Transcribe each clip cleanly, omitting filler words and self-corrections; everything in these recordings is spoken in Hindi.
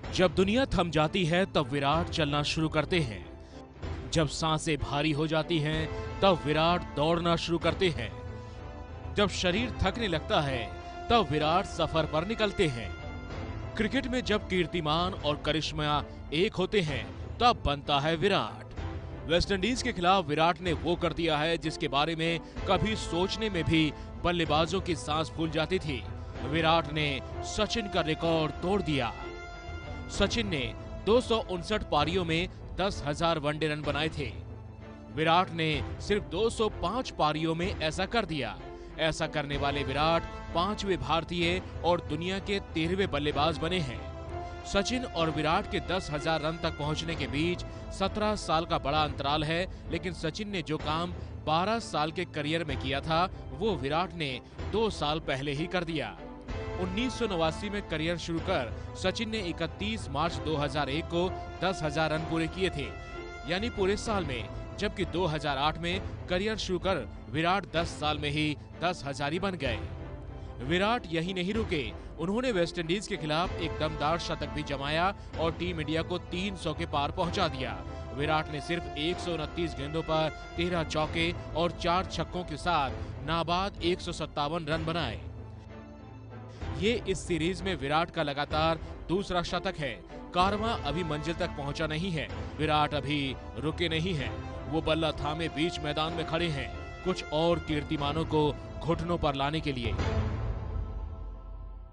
जब दुनिया थम जाती है तब विराट चलना शुरू करते हैं। जब सांसें भारी हो जाती हैं तब विराट दौड़ना शुरू करते हैं। जब शरीर थकने लगता है तब विराट सफर पर निकलते हैं। क्रिकेट में जब कीर्तिमान और करिश्मा एक होते हैं तब बनता है विराट। वेस्टइंडीज के खिलाफ विराट ने वो कर दिया है जिसके बारे में कभी सोचने में भी बल्लेबाजों की सांस फूल जाती थी। विराट ने सचिन का रिकॉर्ड तोड़ दिया। सचिन ने 259 पारियों में 10,000 वनडे रन बनाए थे। विराट ने सिर्फ 205 पारियों में ऐसा कर दिया। ऐसा करने वाले विराट 5वें भारतीय और दुनिया के 13वें बल्लेबाज बने हैं। सचिन और विराट के 10,000 रन तक पहुंचने के बीच 17 साल का बड़ा अंतराल है, लेकिन सचिन ने जो काम 12 साल के करियर में किया था वो विराट ने 2 साल पहले ही कर दिया। 1989 में करियर शुरू कर सचिन ने 31 मार्च 2001 को 10,000 रन पूरे किए थे, यानी पूरे साल में, जबकि 2008 में करियर शुरू कर विराट 10 साल में ही 10,000 ही बन गए। विराट यही नहीं रुके, उन्होंने वेस्टइंडीज के खिलाफ एक दमदार शतक भी जमाया और टीम इंडिया को 300 के पार पहुंचा दिया। विराट ने सिर्फ 129 गेंदों पर 13 चौके और 4 छक्कों के साथ नाबाद 157 रन बनाए। ये इस सीरीज में विराट का लगातार दूसरा शतक है। कारवां अभी मंजिल तक पहुंचा नहीं है। विराट अभी रुके नहीं हैं। वो बल्ला थामे बीच मैदान में खड़े हैं, कुछ और कीर्तिमानों को घुटनों पर लाने के लिए।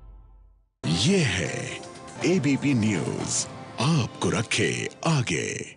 ये है एबीपी न्यूज, आपको रखे आगे।